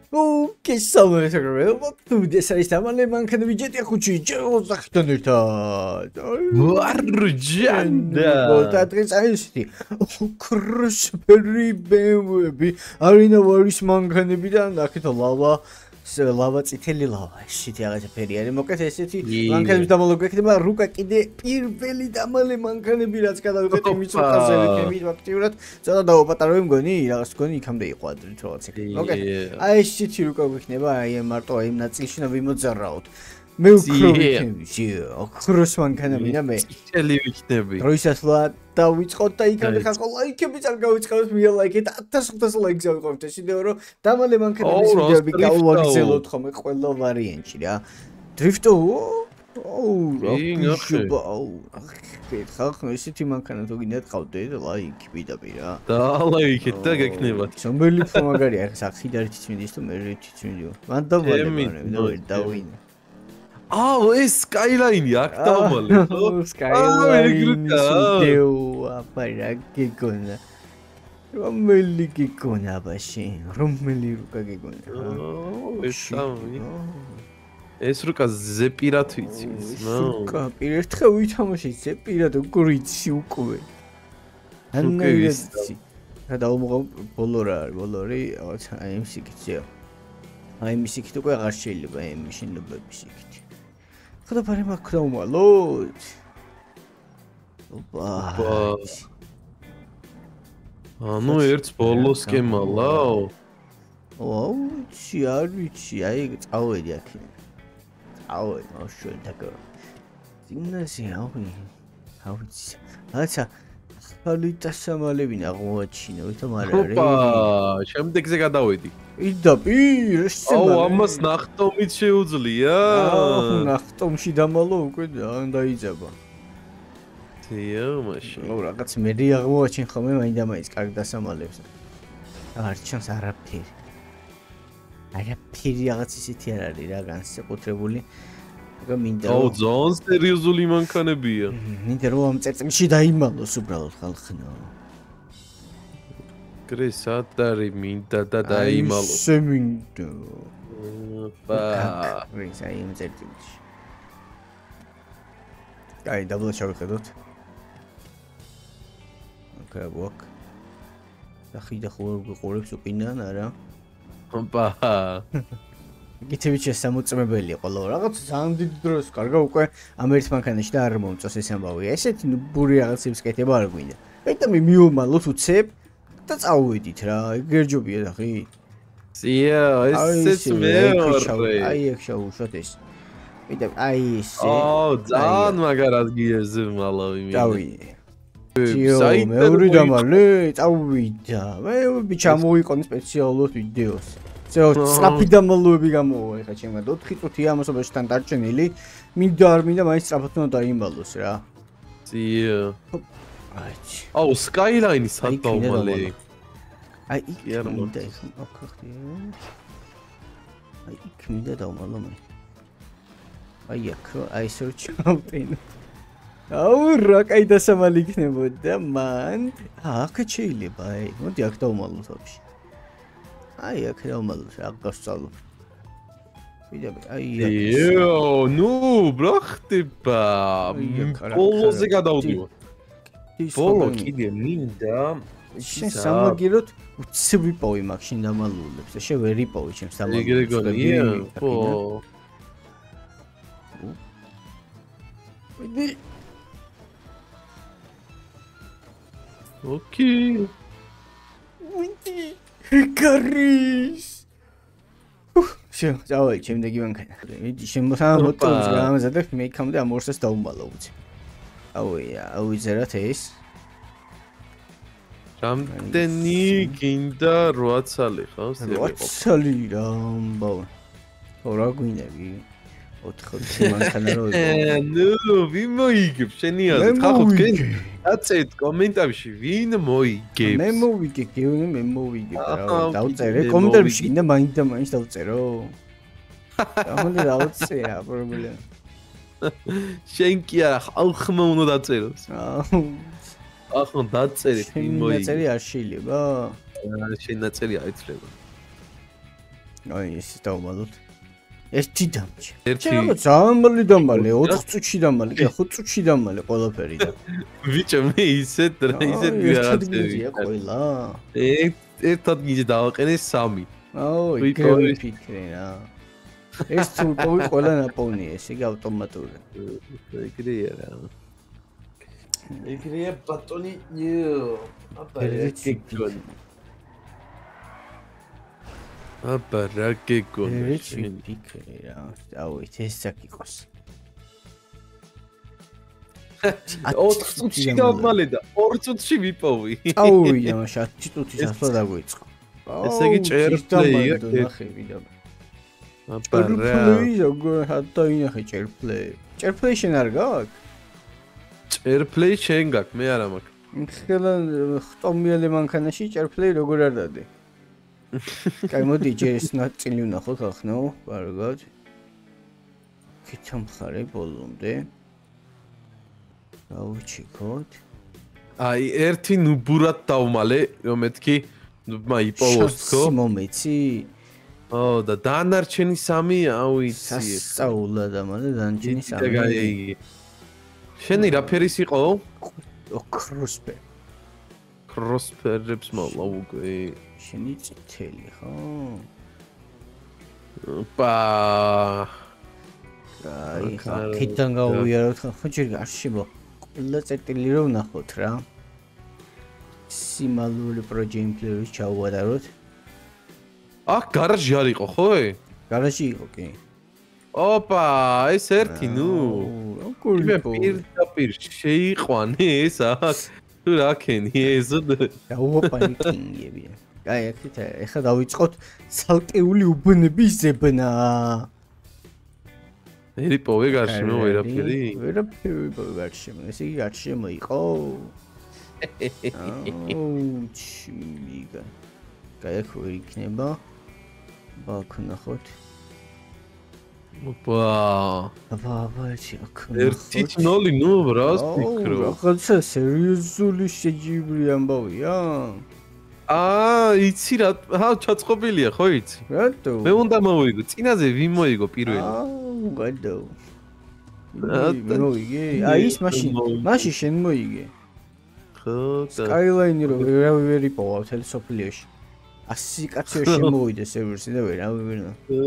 Okay, salve, tu sei stamane mancano i GTA5 ჯერ ერთად. ვარჯანდა. დღეს აიშთი. ოქროს ფერი BMW-ები, არინავარის მანქანები და ნახეთ ლავა წითელი ლავა. ისეთი რაღაცა ფერი არის. მოკლედ ესეთი მანქანების დამალე გვექნება რუკა კიდე პირველი დამალე მანქანები რაც გადავიღეთ იმის უხაზელი თემით აქტიურად. ცოტა დავაპატარო მგონი, რაღაც მგონი იქამდე იყო ადრით რაღაც ეგ. მოკლედ აი ესეთი რუკა გვექნება, აი მარტო აი ნაწილში და ვიმოძარაოთ. მე უფრო ვიქნები, ოქროს მანქანები და მე წითელი ვიქნები. დროისას დავიწყოთ და იქამდე ხას ყო ლაიქები წარ გავიწყებთ მიალაიქეთ 1500 ლაიქს ავიწყებთ ეს ვიდეო რომ დამალე მანქანების ვიდეოები გავაგზავნოთ ხოლმე ყველა ვარიანტში რა დრიფტო ხალხო ისეთი მანქანა თუ გინდათ ყავდეთ ლაიქი პირდაპირ რა და ლაიქეთ და გეკნებათ სამბელი უფრო მაგარია ხა ხიდარითიც მიდის თუ მე რითიც მიდიო მან დავვალე დავინე აუ ეს სკაილაინი აქ დავმალე ხო სკაილაინი ვიდეოა პარა გეკონა რომელი გეკონა ბაში რომელი რუკა გეკონა ეს რუკა ზეპირად ვიცის რუკა ერთხელ ვითამაშე ზეპირად უგრიცი უკვე ანაირიცი რა დავმოღო ბოლორი აი იმ სიკიცია აი იმ სიკით უკვე აღარ შეიძლება იმ შენობების სიკით ხოდა პარე მაქვს დავმალოთ ოპა ანუ ერთ ბოლოს კემალაო აუ ჩი არ ვიცი აი წავედი აქ აუ ნოშო დაგო ძინასი აუ ვიცი აცა ხალიტა სამალებინ აღმოაჩინა ვითომ არ არის ოპა შემდეგზე გადავედი პირდაპირ აუ ამას ნახტომით შეუძლია აუ ნახტომში დამალო უკვე დაიძაბა თიო მაშინ აუ რაღაც მე აღმოაჩინ ხოლმე მაინდა-მაინც კარგ დასამალებს არ ჩანს არაფერი რაღაც ისეთი არ არის რა განსაკუთრებული მინდა აუ ძონ სერიოზული მანქანებია მინდა რომ ამ წერტილში დაიმალოს უბრალოდ ხალხნო კრესად არის მინდა და დაიმალოს ისე მინდა ოპა კრესა იმ წერტილში აი დაბლა შევხედოთ ოკეი ვაკ და ხიდა ხო ყურებს უკინან არა ოპა გითებიჩე სამოწმებელი ყოლა რაღაც ძალიან დიდი დროს კარგა უკვე ამ ერთ მანქანაში და არ მომწოს ეს ამბავი ესეთი ნუბური რაღაცებს კეთება არ გვინდა მეტამი მიომალოთ უცებ და წავედით რა გერჯობია და ხი სია ესეც მეორე აი ეგ შევუშვათ ეს მეტამი აი ესე აუ ძალიან მაგარად გიეზე მალავი მინდა წავიდე მეორე დამალე წავიდა მე ჩამოვიყონ სპეციალურად ვიდეოს სწრაფი დამალოები გამოვა ეხა ჩემმა 4 წუთი ამასობაშთან დარჩენილი მინდა არ მინდა მაინც სწრაფად უნდა დაიმალოს რა სია აუ სკაილაინი სადავმალე აი იქ მინდა ეს ოქროხი აი იქ მინდა დავმალო მე აი აქ აი სერჩავტინ აუ რა კაი დასამალი იქნებოდა მან აქ შეიძლება აი მოდი აქ დავმალო თავში აი აქ დავმალო აქ გასწავლო აი იო ნუ ბრახტება ბოლოზე გადავდივარ ბოლო კიდე მინდა შენ სამაგიროთ უცებ ვიპოვი მაგ შენ დამალულებს და შენ ვერ იპოვი ჩემს დამალულებს ეგრე გონია ო ვიდი ოკეი ვინტი კარის შენ წავედი შემდეგი მანქანა ვიდი შენ მოსამოტოს გამზადებ მე იქამდე ამ ორსას დავუმალო უცებ აუ ზერათ ეს რამდენი გინდა 8 წალი ხავს 8 წალი რა ამბავ რა გვინები 4 მანქანა რო ნუ ვინ მოიგებ შენი აზრით ხახო თქვენ აწეთ კომენტარებში ვინ მოიგებს მე მოვიგებ რა დავწერე კომენტარებში კიდე მაინც დავწერო ამაზე დავწერა პრობლემა შენ კი არა ხალხმა უნდა დაწეროს ახლა დაწერეთ ვინ მოიგებს შენ ნაწერი არ შეიძლება შენ ნაწერი არ იცლება აი ეს დავმალოთ. ერთი დამჭი. ერთი ძალიან დამალე 4 წუთში დამალე, 5 წუთში დამალე ყველაფერი და. ბიჭო მე ისეთ რაღაცებია ყველა. ერთად გიჟე დავაყენე 3. აუ, გეფიქრე რა. ეს თუ პოვი ყველა ნაპოვნია, ეს იგი ავტომატურად. ეგრეა რა. ეგრეა ბატონი. აბა ეგრეა. აბა რა გეგონა. ეს ფიქრე რა. აუ, ეს აქ იყოს. 4 წუთში დავმალე და 2 წუთში ვიპოვი. აუია, მაშინ 10 წუთის ასლა დაგვიწყო. ესე იგი ჭერპლეია ნახები და. აბა რა. ჭერპლეი როგორ ჰატა ინახე ჭერპლეი. ჭერპლეი შენ არ გაქვს? ჭერპლეი შენ გაქვს, მე არა მაქვს. ხელა ხტომიალე მანქანაში ჭერპლეი როგორ არ დადი? კაი მოდი ჯერ ეს ნაწილი ვნახოთ ახლა, კარგად. კითხამხარე ბოლომდე. დავუჩიქოთ. აი ერთი ნუბურად დავმალე, რომ მეთქი ნუბმა იპოვოს თქო. მომეცი? ო და დანარჩენი 3 აუიცი. სასწაულად ამაზე დანარჩენი 3. შენი რა ფერის იყო? ოქროს ფერი. კროსფერებს მოლა უკვე. შენი წითელი ხო? პა. აი, ხიდან გავუიაროთ ხო ჯერ არშიბო. ყველა წერტილი რომ ნახოთ რა. სიმალური პროჯექტის ჩაუვადაროთ. აქ გარაჟი არ იყო ხო? გარაჟი იყო კი. ოპა, ეს ერთი ნუ. როგორ იყო? პირდაპირ შეიყვანე ეს აქ. თუ რა ქენი ეს? დაუპანიკინგები. აი, აქეთ ეხლა დავიწყოთ ცალკეული უბნების ზებნა. ერი პოვე გარშემო ვერაფერი? ვერაფერი პოვე გარშემო. ესე იგი გარშემო იყო. აუ, ჩიმიგა. კაი, აქ ვერ იქნება. ბაქ ნახოთ. ოპა. აბა, აქ. 1-0 ნუ რას ფიქრო? რაღაცა სერიოზული შეჯიბრი ამბავია. იცი რა, ჩაწყობილია ხო იცი? რატო? მე უნდა მოვიგო, წინაზე ვინ მოიგო პირველი? გადაო. მოიგე? აი ის მაშინ შენ მოიგე. ხო, Skyline რო ვერ იპოვა თელ სოფლიოში. 100 კაცი შემოვიდა სერვერში და ვერავი ვერ.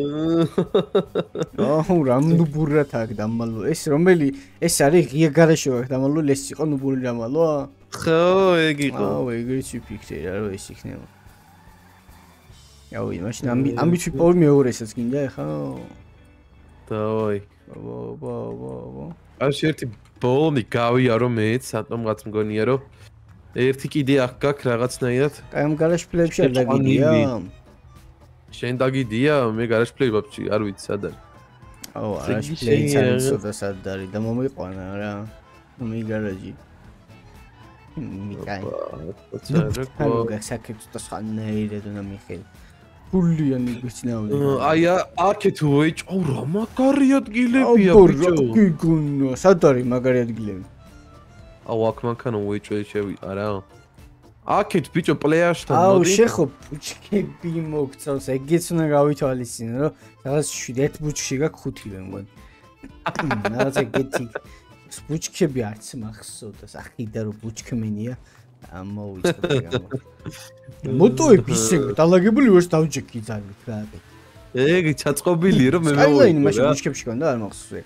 აუ, ნუბურად აქ დამალო. ეს რომელი ეს არის ღია გარაჟი აქ დამალო, ეს იყო ნუბური დამალოა? ხო, ეგ იყო. აუ, ეგრეც ვიფიქრე რა, რომ ეს იქნება. აუ, მაშინ ამით ვიპოვე მეორესაც გინდა ხა? დავაი. ვა. აი ერთი ბოლნი გავიარო მეც, სატომღაც მგონია რომ ერთი კიდე აქ გაქვს რაღაცნაირად. აი ამ გარაჟ ფლებში არ დაგიდია. შენ დაგიდია, მე გარაჟ ფლები ვაფშე არ ვიცი სად არის. აუ, გარაჟ ფლეიც არ ვიცოდა სად არის და მომიყვანა რა. მე გარაჟი. მიკაი. აუ, გასაკეთო და ხანეირე და მიხელ. გულიანი გიცნავდი. აი აქეთ ვეჭო რა მაგარი ადგილებია ბიჭო. გიგუნა, სად არის მაგარი ადგილები? აუ აქ მანქანა ვეჭველი შევიყარა. აქეთ ბიჭო პლეაშთან მოდი. აუ შეხო ბუჩქები მოგწავს, ეგეც უნდა გავითვალისწინო, რომ რაღაც 7 ბუჩქში გაქვს 5-ვე მგონი. რაღაც ეგეთი ბუჩქები არც მახსოვდა, ახიდა რომ ბუჩქმენია. ამოვიწყდა გამო. მოტოები ისე დალაგებული ვერს დავჯექი ძალით რა. ეგ ჩაწყობილია რომ მე მოვიგო. აი მაშინ ბუჩქებში კონდა არ მახსოვს.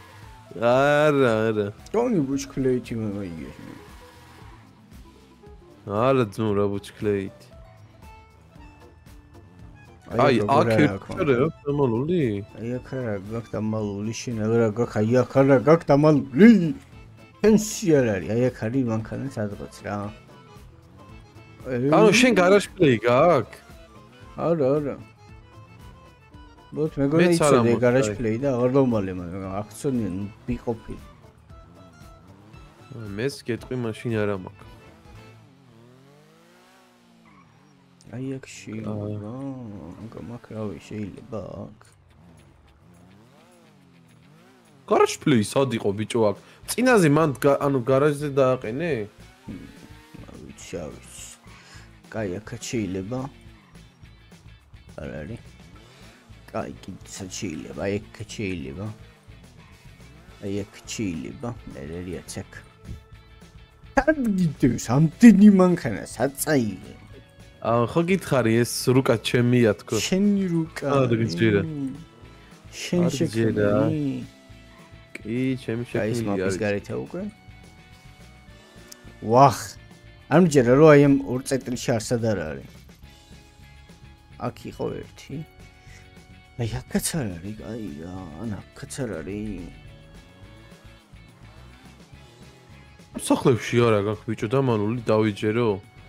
არა. ტონი ბუჩქლეითი მოიგე. არა ძმო რა ბუჩქლეითი. აი აქ ერთხელ დამალული? აი აქ რა გაქვს დამალული, შენ რა გაქვს, აი აქ რა გაქვს დამალული. ფენსი არ არის, აი აქ არის მანქანა სადღაც რა. ანუ შენ გარაჟ ფლეი გაქვს? არა. ბოთ მეგონა იცოდე გარაჟ ფლეი და აღარ დავმალე, მაგრამ აქციონი ვიყოფი. მეს გეტყვი მაშინ არა მაქვს. აი აქ შეიძლება, გამაკრავი შეიძლება აქ. გარაჟ ფლეი სად იყო ბიჭო აქ? წინაზე მან ანუ გარაჟზე დააყენე? ვიცი. კაი, აქ შეიძლება. არ არის. კაი, კიდეც შეიძლება, აი ეგ შეიძლება. აი ეგ შეიძლება, მე რეაც აქ. გიდევს ამდენი მანქანა საწაიღე. ხო გითხარი ეს რუკა ჩემია თქო. შენი რუკა. გიძირა. შენ შექმნილი. კი, ჩემი აი ეს შექმნილი მაპის არის. გარეთა უკვე. ვახ. არ მჯერა რომ აი ამ 2 წეტილში არსად არ არის. აქ იყო ერთი. აი აქაც არ არის, აი რა, ან აქაც არ არის. სახლებში არა გაქვს ბიჭო დამალული დავიჯერო.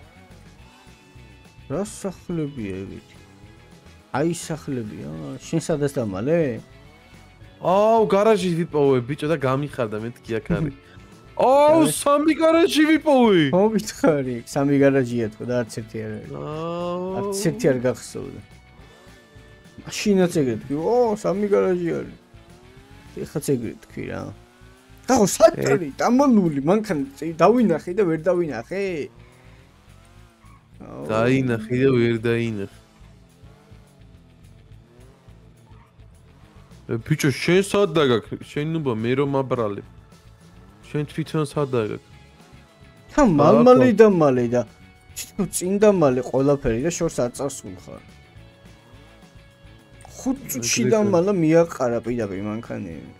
რა სახლებია ეგეთი? აი სახლებია, შენ სადაც დამალე? აუ გარაჟი ვიპოვე ბიჭო და გამიხარდა მეთქი აქ არის. აუ სამი გარაჟი ვიპოვე. მოგითხარი, სამი გარაჟია თქო და არც ერთი არ არის. აუ არც ერთი არ გახსოვდა. მაშინაც ეგრე თქვი, ო, სამი გარაჟი არის. ეხაც ეგრე თქვი რა. ხო, საჭარი, დამალული, მანქანა დავინახე და ვერ დავინახე. დაინახე და ვერ დაინახე. ბიჭო, შენ სად დაგაქ? შენ ნუბა მე რომ აბრალებ. შენ თვითონ სად დაგაქ? თან მალმალე და თვითონ წინ დამალე ყველაფერი და შორს არ წასულ ხარ. 5 წუთში დამალა მიაყარა პირდაპირ მანქანები.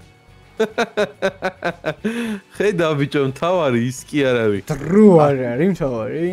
ხედა ბიჭო, მთავარი ის კი არ არის. დრო არ არის მთავარი.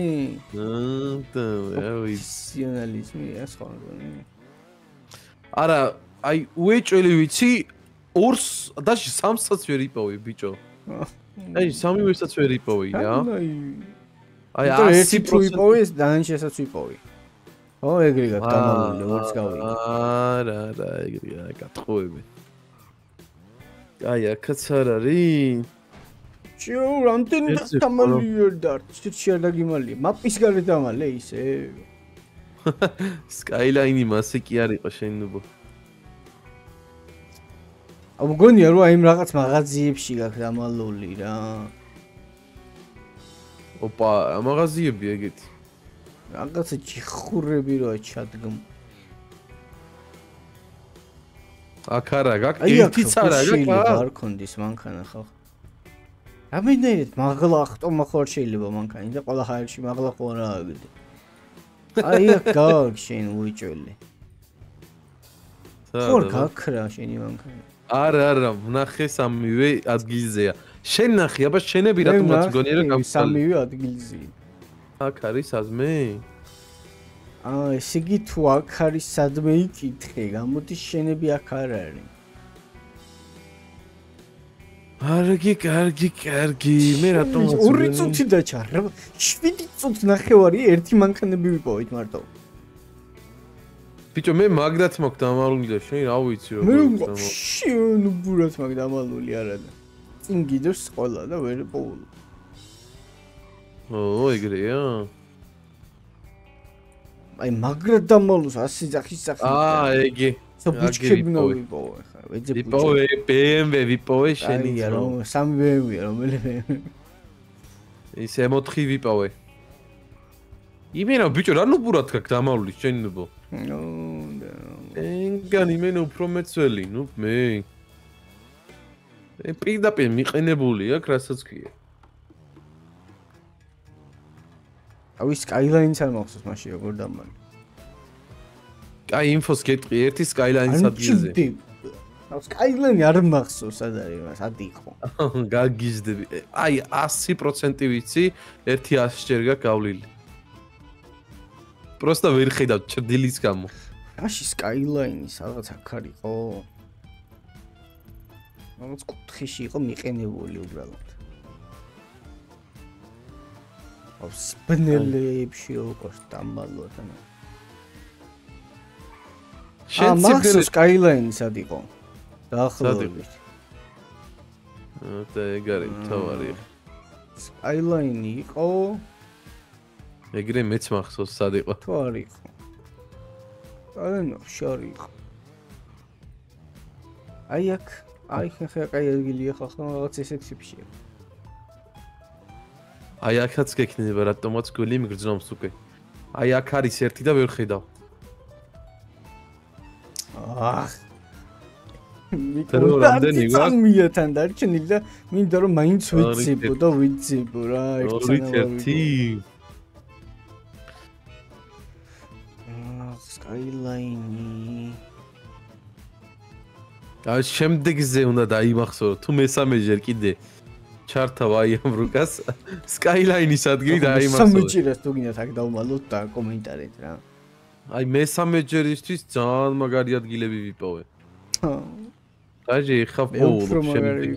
აი, პროფესიონალიზმი ეს ხო. არა, აი უეჭველი ვიცი 2-ს დაში 3-საც ვერ იპოვე ბიჭო. აი 3-ვესაც ვერ იპოვე რა. აი 100% იპოვე, დანარჩენსაც ვიპოვე. ო, ეგრე გაქვს დამალული, ვერც გავიგე. არა, ეგრეა, გატყუები. აი, აქაც არ არის. ჩიო, რამდენი დამალი ვერ დარჩი არ დაგიმალია. მაპის გარეთ დამალე ისე. სკაილაინი მასე კი არ იყო შენ ნუბო. აუ მგონია რომ აი იმ რაღაც მაღაზიებში გაქვს დამალული რა. ოპა, მაღაზიები ეგეთი. რაღაცა ჩიხურები რა ჩადგმ. აქ არა, გაქვს ერთიც არა, გაქვს. არ კონდის მანქანა ხო. რამდენად მაღლა ხტომა ხო არ შეიძლება მანქანი და ყველა ჰაერში მაღლა ხო რა აგდე. აი აქ გაქვს შენ უიჭველი. ხო გაქვს რა შენი მანქანა. არა, ვნახე სამივე ადგილზეა. შენ ნახე, აბა შენები რატომაც გონია რომ გამწალი. სამივე ადგილზეა. აქ არის საზმე? ესე იგი თუ აქ არის სადმე იკითხე, გამოდის შენები აქ არ არის. კარგი, მე რატომაც 2 წუთი დაჩარდა. 7 წუთი ნახევარი ერთი მანქანები ვიპოვეთ მარტო. ბიჭო, მე მაგრად მაქვს დამალული და შენ რა ვიცი რომ მაქვს. შენ უბურად მაქვს დამალული არა და. წინ გიდევს ყველა და ვერ პოულ. ო, ეგრეა. აი მაგრად დამალულს 100 ძახის სახი. ეგე. საბუჩქებნა ვიპოვე ხარ. ვეძებ ვიპოვე BMW ვიპოვე შენი რომ 3 BMW-ია რომელიმე. ის M4 ვიპოვე. იმენა ბიჭო, რა ნუბურად გაქვს დამალული შენი ნუბო? ენგან იმენა უფრო მეცველი, ნუ მე. პირდაპირ მიყენებული აქვს, რასაც ქვია. აუ Skyline-ს არ მახსოვს მაშინ როგორ დამალე. აი ინფოს გეტყვი ერთი Skyline-ის ადგილზე. აუ Skyline არ მახსოვს სად არის მას, ად იყო. გაგიზდები. აი 100% ვიცი, ერთი 100 ჯერ გაქვს გავლილი. პროსტა ვერ ხედავ ჭრდილის გამო. რაში Skyline-ის რაღაც აქ არისო? რაღაც კუთხეში იყო მიყენებული უბრალოდ. აუ სპნელებში როგორ დამალოთ ანა. შენ ციფრები Skyline-ი სად იყო? დაახლოებით. და ეგ არის თავარი. Skyline-ი იყო. ეგრე მეც მახსოვს სად იყო. თუ არ იყო. Skyline-ში არ იყო. აი აქ, აი ხე კაი ადგილია ხო რაღაც ესეთ ტიპშია. აი აქაც გექნება რატომაც გველი მიგრძნობს უკვე. აი აქ არის ერთი და ვერ ხედავ. აх რამდენი გვაქვს? მიათან დარჩენილი და მინდა რომ მაინც ვიცებო და ვიცებო რა ერთი Skyline. აი შემდეგზე უნდა დაიმახსოვრო თუ მესამეჯერ კიდე ჩართავ აი ამ რუკას Skyline-ის ადგილი დაიმახსოვრე. სამეჯერას თუ გინდათ აქ დავმალოთ და კომენტარით რა. აი მესამეჯერისთვის ძალიან მაგარი ადგილები ვიპოვე. დაჟე ხა პოულობ შემდეგი.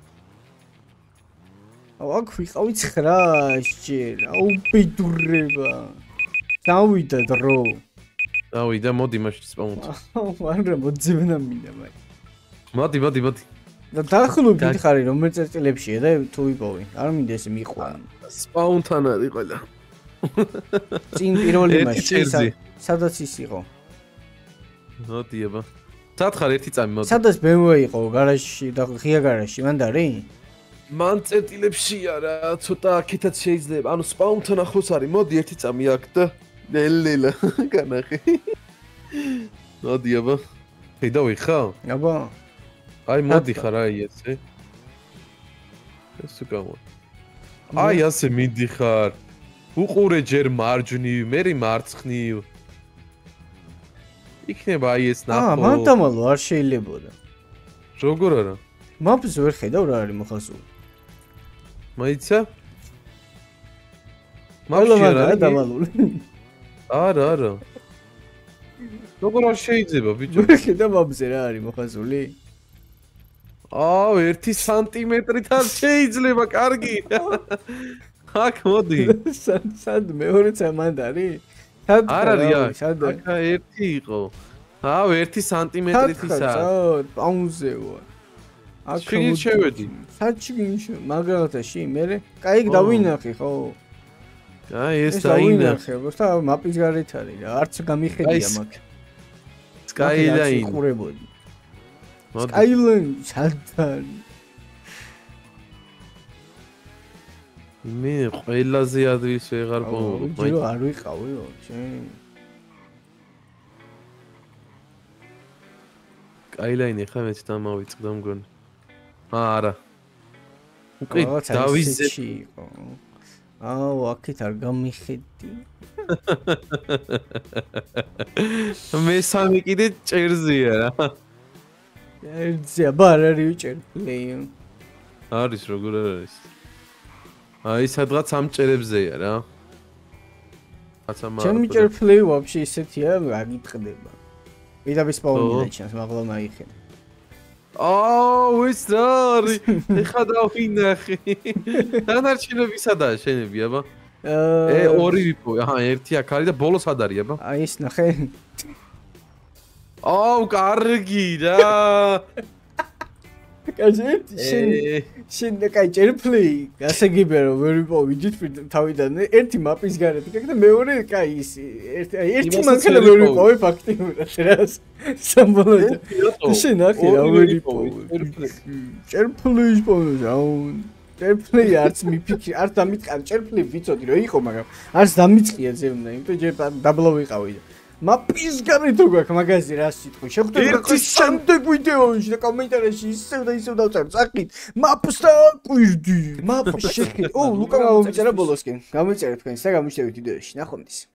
აქ ვიყავი 9-ჯერ. აუ ბედურება. დავიდა დრო. დავიდა მოდი მაშინ სპაუნთ. მაგრამ მოძებნა მინდა მაინც. მოდი. და დაახლოებით ხარი რომელ წერტილებშია და თუ ვიპოვე. არ მინდა ესე მიყვან. სპაუნთან არის ყველა. წინ პირველი მაშინ სადაც ის იყო. მოდი აბა. სათხარ ერთი წამი მოდი. სადაც BMW იყო გარაჟში და ღია გარაჟში მანდ არის? მან წერტილებში არა, ცოტა აქეთაც შეიძლება. ანუ სპაუნთან ახლოს არის. მოდი ერთი წამი აქ და ლელა განახი. მოდი აბა. ხედავი ხა? აბა. აი მოდი ხარ აი ესე. ეს უკავა. აი ასე მიდიხარ. უყურე ჯერ მარჯვნივ, მერი მარცხნივ. იქნება აი ეს ნახო. მანდამალო არ შეიძლებოდა. როგორ არა? მაპს ვერ ხედავ რა არის მოხაზული. მაიცა? მაპში არა დამალული. არა. როგორ არ შეიძლება ბიჭო? ვერ ხედავ მაპზე რა არის მოხაზული? აუ 1 სანტიმეტრით არ შეიძლება, კარგი. აქ მოდი. სად მეორე წამანდ არის? არ არის აქ. აქ ერთი იყო. აუ 1 სანტიმეტრითისა. პაუნზეო. აქ შევედი. საჩიგინში მაგალათაში მე კაი დავინახე ხო? აი ეს დაინახე. და მაპის გარეთ არის რა. არც გამიხედია მაგ. Skyline. ყურებოდი. Skyline ჩალთან. მე ყველაზე ადრის ვეღარ პოვობ. ჯერო არ ვიყავიო, შენ. Skyline ხა მეც დამავიწყდა მგონი. არა. უკვე დავიზეთი იყო. აუ, აქეთ არ გამიხედი. მესამე კიდე ჭერზეა რა. ჭერზეა, ბარ არის ჭერპლეი. არის როგორ არის? აი სადღაც ამ ჭერებზეა რა. ჩემი ჭერპლეი ვაფშე ისეთია, აგიტყდება. ვიდაბის პაუნი ჩანს, მაგრამ მაიხედა. აუ, ის რა არის? ეხა დავინახე. დანარჩენები სადაა შენები, აბა? ორი ვიპოვე. აჰა, ერთი აქ არის და ბოლოს სად არის, აბა? აი ეს ნახე. აუ, კარგი რა. კაჟეთი შენ და კაი ჭერფლეი გასაგებია რომ ვერ ვიპოვიდით თავიდან ერთი მაპის გარეთ და მეორე კაი ის ერთი მანქანა ვერ ვიპოვე ფაქტიურად რა სამბოლოდ შენ ახი რა ვერ ვიპოვე ჭერფლეის პოვნა აუ ჭერფლეი არც მიფიქრი არ დამიწყარ ჭერფლეი ვიცოდი რომ იყო მაგრამ არც დამიწყია ზევნა იმიტომ ჯერ დაბლა ვიყავი მაპის გარეთ რო გაქვს მაგაზე რა სიტყვი შეხვდები შემდეგ ვიდეოში და კომენტარებში ისევ და ისევ დავწერთ წაკით მაპს დააკვირდი მაპს შეხედე ო ლუკა გამოწერა ბოლოსკენ გამოწერეთ თქვენ და გამოჩნდებით ვიდეოში ნახვამდის